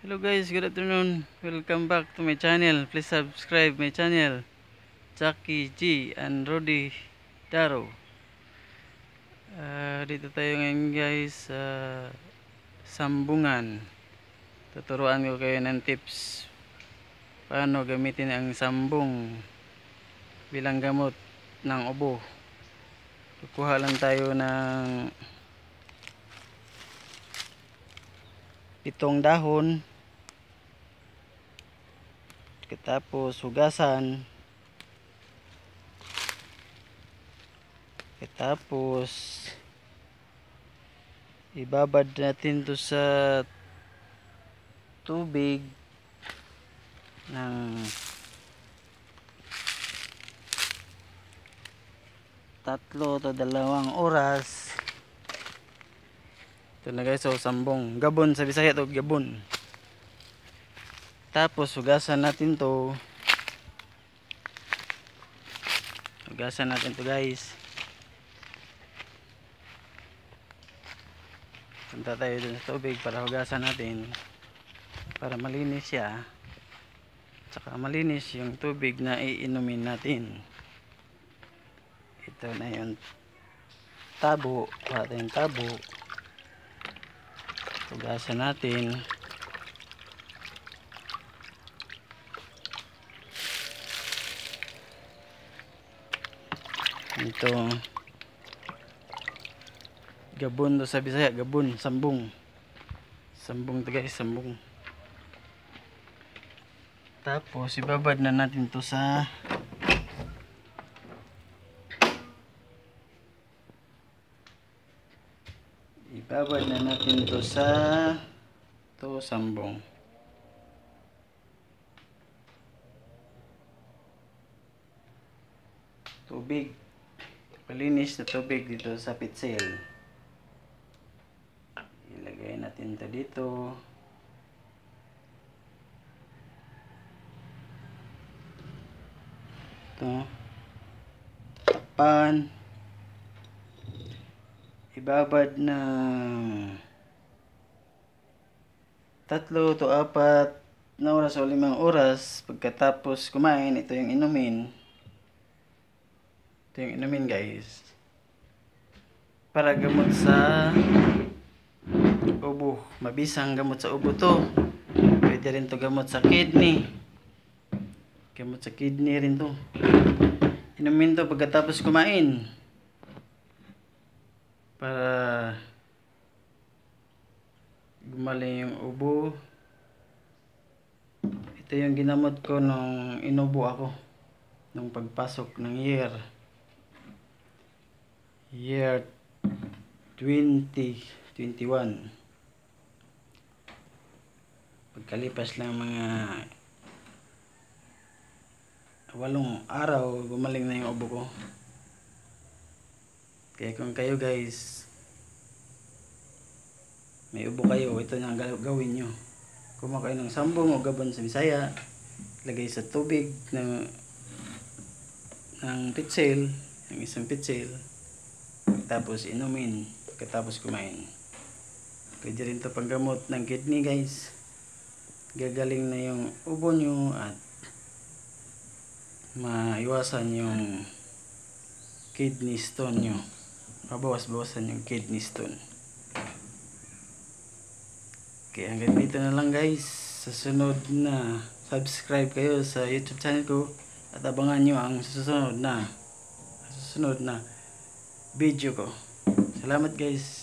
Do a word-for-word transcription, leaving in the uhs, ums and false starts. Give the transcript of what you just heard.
Hello guys, good afternoon. Welcome back to my channel. Please subscribe my channel. Jackie G and Rudy Daro. Uh, dito tayo ngayon guys sa uh, sambungan. Tuturuan ko kayo ng tips paano gamitin ang sambong bilang gamot ng ubo. Kukuha lang tayo ng pitong dahon. Tapos hugasan. Tapos ibabad natin to sa tubig ng tatlo to dalawang oras. Ito na guys, so sambong gabon sa Bisaya to, gabon. Tapos hugasan natin to. Hugasan natin to guys. Punta tayo dun sa tubig para hugasan natin, para malinis siya. Tsaka malinis yung tubig na iinumin natin. Ito na yung tabo. Kuha tayong tabo. Hugasan natin. Ito gabon to sa Bisaya, gabon, sambong. Sambong to guys, sambong. Tapos ibabad na natin to sa ibabad na natin to sa to sambong. Tubig, malinis na tubig dito sa pitsil. Ilagay natin ito dito. Ito. Takpan. Ibabad na tatlo to apat na oras o limang oras. Pagkatapos kumain, ito yung inumin. Ito yung inumin guys. Para gamot sa ubo. Mabisang gamot sa ubo to. Pwede rin to gamot sa kidney. Gamot sa kidney rin to. Inumin to pagkatapos kumain. Para gumaling yung ubo. Ito yung ginamot ko nung inubo ako. Nung pagpasok ng year. Year twenty twenty-one. Pagkalipas lang mga walong araw, gumaling na yung ubo ko. Kaya kung kayo guys may ubo kayo, ito na gawin nyo. Kumuha kayo ng sambong o gabon sa Bisaya, lagay sa tubig ng ng pitsil, ng isang pitsil, tapos inumin pagkatapos kumain. Pwede rin ito panggamot ng kidney guys. Gagaling na yung ubo nyo at maiwasan yung kidney stone nyo. Mabawas-bawasan yung kidney stone. Okay, hanggang dito na lang guys. Sa sunod na, subscribe kayo sa YouTube channel ko at abangan nyo ang susunod na susunod na video ko. Salamat guys.